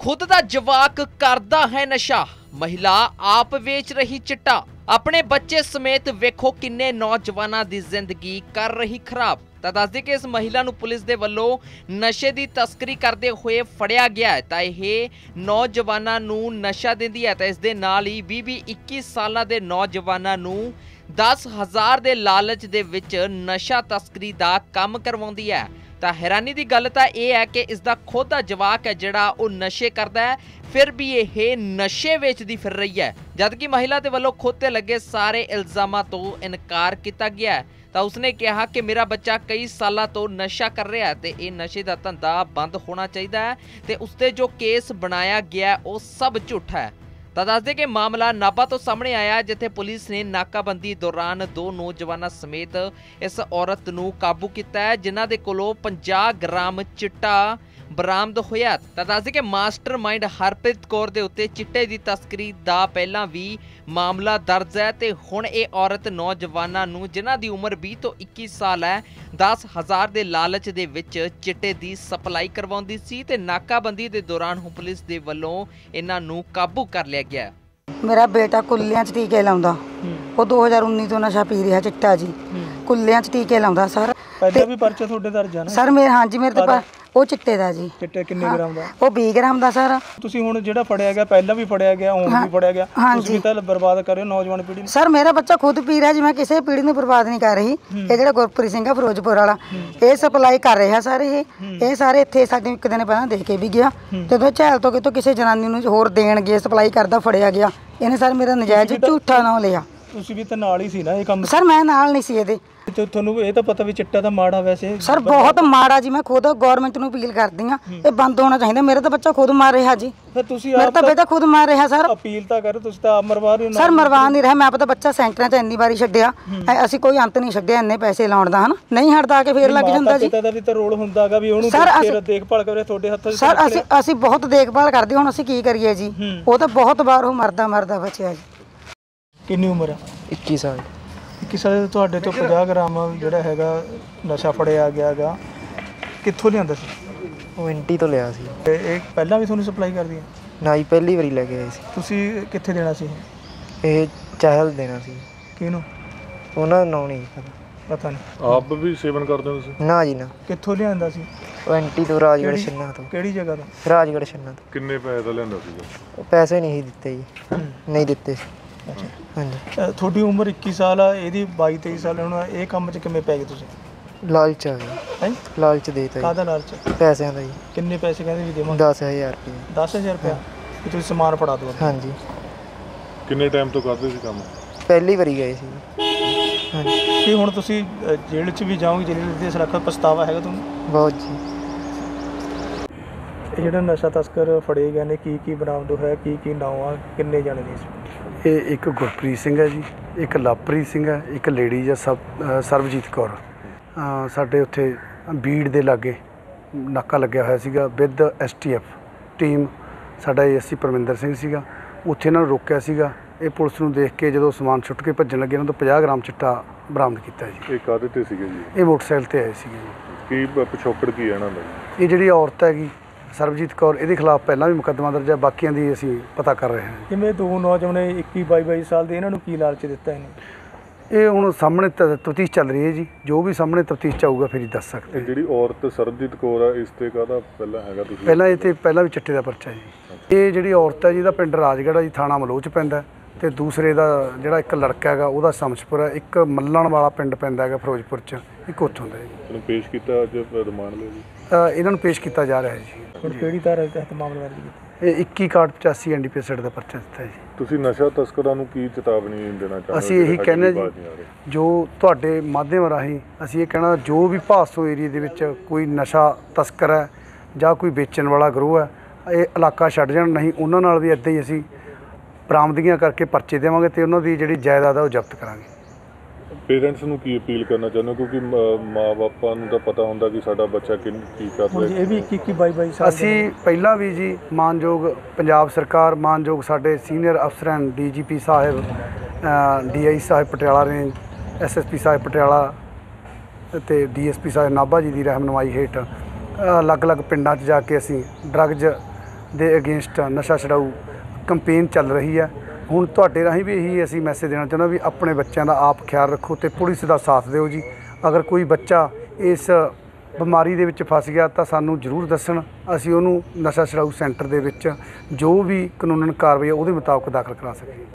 खुद दा जवाक करदा है नशा, महिला आप वेच रही चिट्टा। अपने बच्चे समेत वेखो किन्ने नौजवानां दी जिंदगी कर रही खराब। ਤਾਂ ਦੱਸਦੇ ਕਿ ਇਸ ਮਹਿਲਾ ਨੂੰ ਪੁਲਿਸ ਦੇ ਵੱਲੋਂ ਨਸ਼ੇ ਦੀ ਤਸਕਰੀ ਕਰਦੇ ਹੋਏ ਫੜਿਆ ਗਿਆ ਹੈ। ਤਾਂ ਇਹ ਨੌਜਵਾਨਾਂ ਨੂੰ ਨਸ਼ਾ ਦਿੰਦੀ ਹੈ ਤਾਂ ਇਸ ਦੇ ਨਾਲ ਹੀ 20-21 ਸਾਲਾਂ ਦੇ ਨੌਜਵਾਨਾਂ ਨੂੰ 10,000 ਦੇ ਲਾਲਚ ਦੇ ਵਿੱਚ ਨਸ਼ਾ ਤਸਕਰੀ ਦਾ ਕੰਮ ਕਰਵਾਉਂਦੀ ਹੈ। ਤਾਂ हैरानी की गल तो यह है कि इसका खुद का जवाक है जिहड़ा वो नशे करता है, फिर भी ये नशे वेचती फिर रही है, जबकि महिला के वालों खुद ते लगे सारे इल्जामां तो इनकार किया गया है। तो उसने कहा कि मेरा बच्चा कई सालों तो नशा कर रहा है तो यह नशे का धंधा बंद होना चाहिए है तो उसते जो केस बनाया गया वो सब झूठा है। ਤਾਂ ਦੱਸਦੇ ਕਿ ਮਾਮਲਾ ਨਾਭਾ ਤੋਂ ਸਾਹਮਣੇ ਆਇਆ ਜਿੱਥੇ ਪੁਲਿਸ ਨੇ ਨਾਕਾਬੰਦੀ ਦੌਰਾਨ 2 ਨੌਜਵਾਨਾਂ ਸਮੇਤ ਇਸ ਔਰਤ ਨੂੰ ਕਾਬੂ ਕੀਤਾ ਹੈ ਜਿਨ੍ਹਾਂ ਦੇ ਕੋਲੋਂ 50 ਗ੍ਰਾਮ ਚਿੱਟਾ ਬਰਾਮਦ ਹੋਇਆ। ਤਾਂ ਦੱਸਦੇ ਕਿ ਮਾਸਟਰਮਾਈਂਡ ਹਰਪ੍ਰੀਤ ਕੌਰ ਦੇ ਉੱਤੇ ਚਿੱਟੇ ਦੀ ਤਸਕਰੀ ਦਾ ਪਹਿਲਾਂ ਵੀ ਮਾਮਲਾ ਦਰਜ ਹੈ ਤੇ ਹੁਣ ਇਹ ਔਰਤ ਨੌਜਵਾਨਾਂ ਨੂੰ ਜਿਨ੍ਹਾਂ ਦੀ ਉਮਰ 20 ਤੋਂ 21 ਸਾਲ ਹੈ 10,000 ਦੇ ਲਾਲਚ ਦੇ ਵਿੱਚ ਚਿੱਟੇ ਦੀ ਸਪਲਾਈ ਕਰਵਾਉਂਦੀ ਸੀ ਤੇ ਨਾਕਾਬੰਦੀ ਦੇ ਦੌਰਾਨ ਹੁਣ ਪੁਲਿਸ ਦੇ ਵੱਲੋਂ ਇਹਨਾਂ ਨੂੰ ਕਾਬੂ ਕਰ ਲਿਆ ਗਿਆ। मेरा बेटा कुल्लियां च टीके लाउंदा, वो 2019 तो नशा पी रहा चिट्टा जी, कुल्लियां च टीके लाउंदा सर। पहले भी पर्चा ਤੁਹਾਡੇ ਦਰਜ ਆ ਨਾ सर मेरे हाँ जी मेरे ते ਉਹ ਚਿੱਟੇ ਦਾ ਜੀ। ਚਿੱਟੇ ਕਿੰਨੇ ਗ੍ਰਾਮ ਦਾ? ਉਹ 20 ਗ੍ਰਾਮ ਦਾ ਸਰ। ਤੁਸੀਂ ਹੁਣ ਜਿਹੜਾ ਫੜਿਆ ਗਿਆ ਪਹਿਲਾਂ ਵੀ ਫੜਿਆ ਗਿਆ ਹੁਣ ਵੀ ਫੜਿਆ ਗਿਆ, ਤੁਸੀਂ ਤਾਂ ਬਰਬਾਦ ਕਰ ਰਹੇ ਹੋ ਨੌਜਵਾਨ ਪੀੜ੍ਹੀ ਨੂੰ। ਸਰ ਮੇਰਾ ਬੱਚਾ ਖੁਦ ਪੀ ਰਿਹਾ ਜੀ, ਮੈਂ ਕਿਸੇ ਪੀੜ੍ਹੀ ਨੂੰ ਬਰਬਾਦ ਨਹੀਂ ਕਰ ਰਹੀ। ਇਹ ਜਿਹੜਾ ਗੁਰਪ੍ਰੀਤ ਸਿੰਘ ਆ ਫਿਰੋਜ਼ਪੁਰ ਵਾਲਾ ਇਹ ਸਪਲਾਈ ਕਰ ਰਿਹਾ ਸਰ। ਇਹ ਸਾਰੇ ਇੱਥੇ ਸਾਡੇ ਇੱਕ ਦਿਨ ਪਹਿਲਾਂ ਦੇ ਕੇ ਵੀ ਗਿਆ, ਜਦੋਂ ਝੈਲ ਤੋਂ ਕਿਤੋਂ ਕਿਸੇ ਜਨਾਨੀ ਨੂੰ ਹੋਰ ਦੇਣਗੇ ਸਪਲਾਈ ਕਰਦਾ ਫੜਿਆ ਗਿਆ। ਇਹਨੇ ਸਰ ਮੇਰਾ ਨਜਾਇਜ਼ ਝੂਠਾ ਨਾਂ ਲਿਆ। ਤੁਸੀਂ ਵੀ ਤਾਂ ਨਾਲ ਹੀ ਸੀ ਨਾ ਇਹ ਕੰਮ? ਸਰ ਮੈਂ ਨਾਲ ਨਹੀਂ ਸੀ ਇਹਦੇ। ਤੁਹਾਨੂੰ ਇਹ ਤਾਂ ਪਤਾ ਵੀ ਚਿੱਟਾ ਤਾਂ ਮਾੜਾ ਵੈਸੇ ਸਰ ਬਹੁਤ ਮਾੜਾ ਜੀ। ਮੈਂ ਖੁਦ ਗਵਰਨਮੈਂਟ ਨੂੰ ਅਪੀਲ ਕਰਦੀ ਆ ਇਹ ਬੰਦ ਹੋਣਾ ਚਾਹੀਦਾ। ਮੇਰਾ ਤਾਂ ਬੱਚਾ ਖੁਦ ਮਾਰ ਰਿਹਾ ਜੀ, ਮੇਰਾ ਤਾਂ ਬੇਟਾ ਖੁਦ ਮਾਰ ਰਿਹਾ ਸਰ। ਅਪੀਲ ਤਾਂ ਕਰ, ਤੁਸੀਂ ਤਾਂ ਮਰਵਾ ਰਹੇ ਹੋ ਸਰ। ਮਰਵਾ ਨਹੀਂ ਰਿਹਾ, ਮੈਂ ਆਪਣਾ ਬੱਚਾ ਸੈਂਟਰਾਂ 'ਚ ਇੰਨੀ ਵਾਰੀ ਛੱਡਿਆ, ਅਸੀਂ ਕੋਈ ਅੰਤ ਨਹੀਂ ਛੱਡਿਆ ਇੰਨੇ ਪੈਸੇ ਲਾਉਣ ਦਾ ਹਨਾ, ਨਹੀਂ ਹਟਦਾ ਆ ਕੇ ਫੇਰ ਲੱਗ ਜਾਂਦਾ ਜੀ। ਦਾ ਵੀ ਤਾਂ ਰੋਲ ਹੁੰਦਾਗਾ ਵੀ ਉਹਨੂੰ ਫੇਰ ਦੇਖਭਾਲ ਕਰੇ ਤੁਹਾਡੇ ਹੱਥਾਂ 'ਚ ਸਰ। ਅਸੀਂ ਬਹੁਤ ਦੇਖਭਾਲ ਕਰਦੇ, ਹੁਣ ਅਸੀਂ ਕੀ ਕਰੀਏ ਜੀ। ਉਹ ਤਾਂ ਬਹੁਤ ਵਾਰ ਉਹ ਮਰਦਾ ਬਚਿਆ ਜੀ। ਕਿੰਨੀ ਉਮਰ ਆ? 21 ਸਾਲ। 21 ਸਾਲ ਤੁਹਾਡੇ ਤੋਂ 50 ਗ੍ਰਾਮ ਜਿਹੜਾ ਹੈਗਾ ਨਸ਼ਾ ਫੜਿਆ ਗਿਆ ਹੈਗਾ, ਕਿੱਥੋਂ ਲਿਆਂਦਾ ਸੀ? ਉਹ ਐਂਟੀ ਤੋਂ ਲਿਆ ਸੀ। ਇਹ ਪਹਿਲਾਂ ਵੀ ਤੁਹਾਨੂੰ ਸਪਲਾਈ ਕਰਦੀ ਹੈ? ਨਾ ਜੀ, ਪਹਿਲੀ ਵਾਰੀ ਲੈ ਕੇ ਆਏ ਸੀ। ਤੁਸੀਂ ਕਿੱਥੇ ਦੇਣਾ ਸੀ? ਇਹ ਚਾਹਲ ਦੇਣਾ ਸੀ। ਕਿਹਨੂੰ? ਉਹਨਾਂ ਦਾ ਨਾਂ ਨਹੀਂ ਪਤਾ ਨਹੀਂ। ਆਪ ਵੀ ਸੇਵਨ ਕਰਦੇ ਹੋ ਤੁਸੀਂ? ਨਾ ਜੀ ਨਾ। ਕਿੱਥੋਂ ਲਿਆਂਦਾ ਸੀ? ਉਹ ਐਂਟੀ ਤੋਂ, ਰਾਜਗੜ੍ਹ ਛੰਨਾ ਤੋਂ। ਕਿਹੜੀ ਜਗ੍ਹਾ ਤੋਂ? ਰਾਜਗੜ੍ਹ ਛੰਨਾ ਤੋਂ। ਕਿੰਨੇ ਪੈਸੇ ਦਾ ਲਿਆਂਦਾ ਸੀਗਾ? ਉਹ ਪੈਸੇ ਨਹੀਂ ਦਿੱਤੇ ਜੀ, ਨਹੀਂ ਦਿੱਤੇ। ਹਾਂਜੀ। ਤੁਹਾਡੀ ਉਮਰ 21 ਸਾਲ ਆ, ਇਹਦੀ 22-23 ਸਾਲ। ਹੁਣ ਇਹ ਕੰਮ 'ਚ ਕਿਵੇਂ ਪੈ ਗਏ ਤੁਸੀਂ? ਲਾਲਚ ਆ ਗਿਆ। ਹੈ ਲਾਲਚ ਦੇਤਾ ਜੀ। ਕਾਹਦਾ ਲਾਲਚ? ਪੈਸਿਆਂ ਦਾ ਜੀ। ਕਿੰਨੇ ਪੈਸੇ ਕਹਿੰਦੇ ਵੀ ਦੇਵਾਂ? 10,000 ਰੁਪਏ। 10,000 ਰੁਪਇਆ ਕਿ ਤੁਸੀਂ ਸਮਾਨ ਫੜਾ ਦਿਓ? ਹਾਂਜੀ। ਕਿੰਨੇ ਟਾਈਮ ਤੋਂ ਕਰਦੇ ਸੀ ਕੰਮ? ਪਹਿਲੀ ਵਾਰੀ ਗਏ ਸੀ। ਹਾਂਜੀ। ਕੀ ਹੁਣ ਤੁਸੀਂ ਜੇਲ੍ਹ 'ਚ ਵੀ ਜਾਓਗੇ? ਜੇਲ੍ਹ ਦੇ ਸਲਾਖਾ ਪਛਤਾਵਾ ਹੈਗਾ ਤੁਹਾਨੂੰ? ਬਹੁਤ ਜੀ। ਇਹ ਜਿਹੜਾ ਨਸ਼ਾ ਤਸਕਰ ਫੜੇ ਗਏ ਨੇ ਕੀ ਬਰਾਮਦ ਹੋਇਆ, ਕੀ ਨਾਮ ਆ, ਕਿੰਨੇ ਜਾਣੇ ਨੇ? ਇਹ ਇੱਕ ਗੁਰਪ੍ਰੀਤ ਸਿੰਘ ਹੈ ਜੀ, ਇੱਕ ਲਵਪ੍ਰੀਤ ਸਿੰਘ ਹੈ, ਇੱਕ ਲੇਡੀ ਜਾਂ ਸਰਬਜੀਤ ਕੌਰ। ਸਾਡੇ ਉੱਥੇ ਬੀੜ ਦੇ ਲਾਗੇ ਨਾਕਾ ਲੱਗਿਆ ਹੋਇਆ ਸੀਗਾ ਵਿਦ STF ਟੀਮ। ਸਾਡਾ ASC ਪਰਮਿੰਦਰ ਸਿੰਘ ਸੀਗਾ, ਉੱਥੇ ਇਹਨਾਂ ਨੂੰ ਰੋਕਿਆ ਸੀਗਾ। ਇਹ ਪੁਲਿਸ ਨੂੰ ਦੇਖ ਕੇ ਜਦੋਂ ਸਮਾਨ ਛੁੱਟ ਕੇ ਭੱਜਣ ਲੱਗੇ, ਇਹਨਾਂ ਤੋਂ 50 ਗ੍ਰਾਮ ਚਿੱਟਾ ਬਰਾਮਦ ਕੀਤਾ ਜੀ। ਇਹ ਕਾਹਦੇ 'ਤੇ ਸੀਗੇ ਜੀ? ਇਹ ਮੋਟਰਸਾਈਕਲ 'ਤੇ ਆਏ ਸੀਗੇ ਜੀ। ਕੀ ਪਿਛੋਕੜ ਕੀ ਹੈ ਇਹਨਾਂ ਦਾ? ਇਹ ਜਿਹੜੀ ਔਰਤ ਹੈਗੀ ਸਰਬਜੀਤ ਕੌਰ, ਇਹਦੇ ਖਿਲਾਫ ਪਹਿਲਾਂ ਵੀ ਮੁਕੱਦਮਾ ਦਰਜ ਹੈ, ਬਾਕੀਆਂ ਦੀ ਅਸੀਂ ਪਤਾ ਕਰ ਰਹੇ ਹਾਂ। ਕਿਵੇਂ 2 ਨੌਜਵਾਨ 21-22 ਸਾਲ ਦੇ, ਇਹਨਾਂ ਨੂੰ ਕੀ ਲਾਲਚ ਦਿੱਤਾ ਇਹਨੇ? ਇਹ ਹੁਣ ਸਾਹਮਣੇ ਤਫਤੀਸ਼ ਚੱਲ ਰਹੀ ਹੈ ਜੀ, ਜੋ ਵੀ ਸਾਹਮਣੇ ਤਫਤੀਸ਼ 'ਚ ਆਊਗਾ ਫਿਰ ਹੀ ਦੱਸ ਸਕਦੇ। ਜਿਹੜੀ ਔਰਤ ਸਰਬਜੀਤ ਕੌਰ ਆ, ਇਸ ਤੇ ਕਾਹਦਾ ਪਹਿਲਾਂ ਹੈਗਾ? ਤੁਸੀਂ ਪਹਿਲਾਂ ਇਹ ਤੇ ਪਹਿਲਾਂ ਵੀ ਚਿੱਟੇ ਦਾ ਪਰਚਾ ਜੀ। ਇਹ ਜਿਹੜੀ ਔਰਤ ਹੈ ਜਿਹਦਾ ਪਿੰਡ ਰਾਜਗੜ੍ਹ ਆ ਜੀ, ਥਾਣਾ ਮਲੋਚ ਪੈਂਦਾ, ਤੇ ਦੂਸਰੇ ਦਾ ਜਿਹੜਾ ਇੱਕ ਲੜਕਾ ਹੈਗਾ ਉਹਦਾ ਸਮਸਪੁਰ ਹੈ, ਇੱਕ ਮੱਲਣ ਵਾਲਾ ਪਿੰਡ ਪੈਂਦਾ ਹੈਗਾ ਫਿਰੋਜ਼ਪੁਰ 'ਚ, ਇੱਕ ਉੱਥੋਂ ਦਾ ਜੀ। ਤੁਹਾਨੂੰ ਪੇਸ਼ ਕੀਤਾ ਅੱਜ ਰਿਮਾਂਡ ਲਈ ਜੀ? ਇਹਨਾਂ ਨੂੰ ਪੇਸ਼ ਕੀਤਾ ਜਾ ਰਿਹਾ ਹੈ ਜੀ। ਹੁਣ ਕਿਹੜੀ ਧਾਰਾ ਤਹਿਤ ਮਾਮਲਾ ਦਰਜ ਕੀਤਾ? ਇਹ 21/85 NDPS ਦਾ ਪਰਚਾ ਦਿੱਤਾ ਜੀ। ਤੁਸੀਂ ਨਸ਼ਾ ਤਸਕਰਾਂ ਨੂੰ ਕੀ ਚੇਤਾਵਨੀ ਦੇਣਾ ਚਾਹੁੰਦੇ? ਅਸੀਂ ਇਹੀ ਕਹਿੰਦੇ ਜੀ, ਜੋ ਤੁਹਾਡੇ ਮਾਧਿਅਮ ਰਾਹੀਂ ਅਸੀਂ ਇਹ ਕਹਿਣਾ, ਜੋ ਵੀ ਭਾਸੋ ਏਰੀਏ ਦੇ ਵਿੱਚ ਕੋਈ ਨਸ਼ਾ ਤਸਕਰ ਹੈ ਜਾਂ ਕੋਈ ਵੇਚਣ ਵਾਲਾ ਗਰੋਹ ਹੈ, ਇਹ ਇਲਾਕਾ ਛੱਡ ਜਾਣ, ਨਹੀਂ ਉਹਨਾਂ ਨਾਲ ਵੀ ਇੱਦਾਂ ਹੀ ਅਸੀਂ ਬਰਾਮਦਗੀਆਂ ਕਰਕੇ ਪਰਚੇ ਦੇਵਾਂਗੇ ਤੇ ਉਹਨਾਂ ਦੀ ਜਿਹੜੀ ਜਾਇਦਾਦ ਆ ਉਹ ਜ਼ਬਤ ਕਰਾਂਗੇ। ਪੇਰੈਂਟਸ ਨੂੰ ਕੀ ਅਪੀਲ ਕਰਨਾ ਚਾਹੁੰਦੇ? ਕਿਉਂਕਿ ਮਾਂ-ਬਾਪਾਂ ਨੂੰ ਤਾਂ ਪਤਾ ਹੁੰਦਾ ਕਿ ਸਾਡਾ ਬੱਚਾ ਕੀ ਕਰ ਰਿਹਾ। ਇਹ ਵੀ 21-22 ਸਾਲ। ਅਸੀਂ ਪਹਿਲਾਂ ਵੀ ਜੀ ਮਾਨਯੋਗ ਪੰਜਾਬ ਸਰਕਾਰ, ਮਾਨਯੋਗ ਸਾਡੇ ਸੀਨੀਅਰ ਅਫਸਰਾਂ, DGP sahib, DI sahib Patiala range, SSP sahib Patiala ਅਤੇ DSP ਸਾਹਿਬ ਨਾਭਾ ਜੀ ਦੀ ਰਹਿਨੁਮਾਈ ਹੇਠ ਅਲੱਗ-ਅਲੱਗ ਪਿੰਡਾਂ 'ਚ ਜਾ ਕੇ ਅਸੀਂ ਡਰੱਗਜ਼ ਦੇ ਅਗੇਂਸਟ ਨਸ਼ਾ ਛਡਾਊ ਕੰਪੇਨ ਚੱਲ ਰਹੀ ਹੈ। ਹੁਣ ਤੁਹਾਡੇ ਰਾਹੀਂ ਵੀ ਇਹੀ ਅਸੀਂ ਮੈਸੇਜ ਦੇਣਾ ਚਾਹੁੰਦਾ ਵੀ ਆਪਣੇ ਬੱਚਿਆਂ ਦਾ ਆਪ ਖਿਆਲ ਰੱਖੋ ਤੇ ਪੁਲਿਸ ਦਾ ਸਾਥ ਦਿਓ ਜੀ। ਅਗਰ ਕੋਈ ਬੱਚਾ ਇਸ ਬਿਮਾਰੀ ਦੇ ਵਿੱਚ ਫਸ ਗਿਆ ਤਾਂ ਸਾਨੂੰ ਜ਼ਰੂਰ ਦੱਸਣ, ਅਸੀਂ ਉਹਨੂੰ ਨਸ਼ਾ ਛਡਾਊ ਸੈਂਟਰ ਦੇ ਵਿੱਚ ਜੋ ਵੀ ਕਾਨੂੰਨਨ ਕਾਰਵਾਈ ਹੈ ਉਹਦੇ ਮੁਤਾਬਕ ਦਾਖਲ ਕਰਾ ਸਕੀਏ।